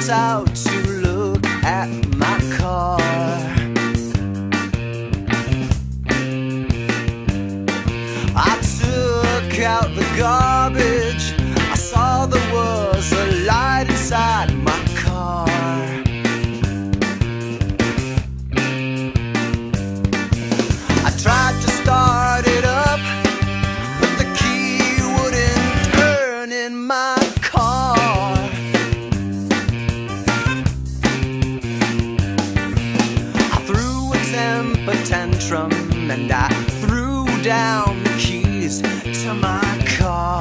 goes out to look at my car. I took out the garbage. I saw there was a light inside my car. I tried to start it up, but the key wouldn't turn in my car. I threw a temper tantrum and I threw down the keys to my car.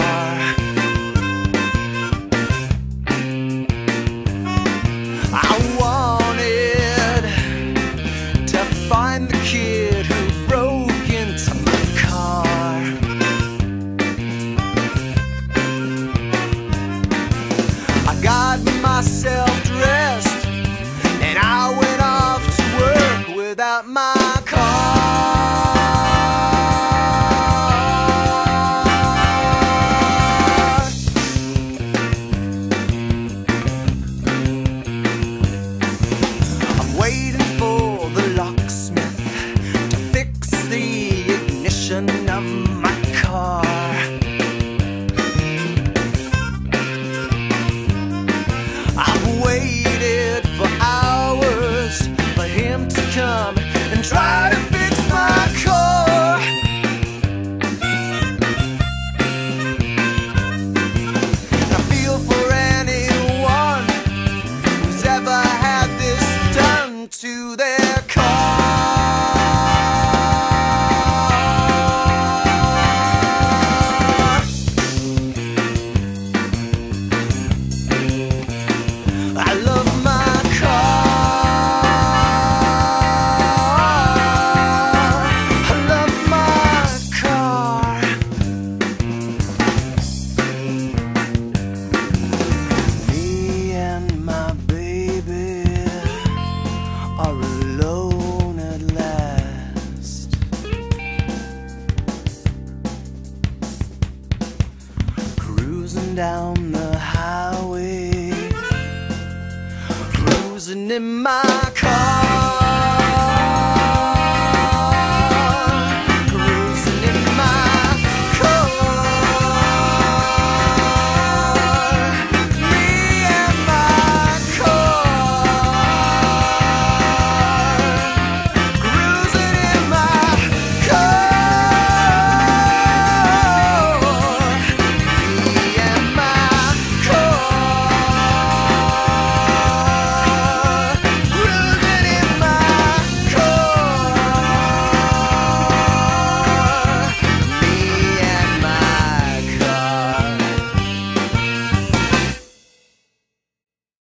I wanted to find the kid who broke into my car. I got myself dressed and I went off to work without my car. I'm waiting for the locksmith to fix the ignition of my car. I've waited for hours for him to come and try to fix my car. I feel for anyone who's ever had this done to their car. I love my car. I love my car. Me and my baby are alone at last. Cruising down the highway, cruising in my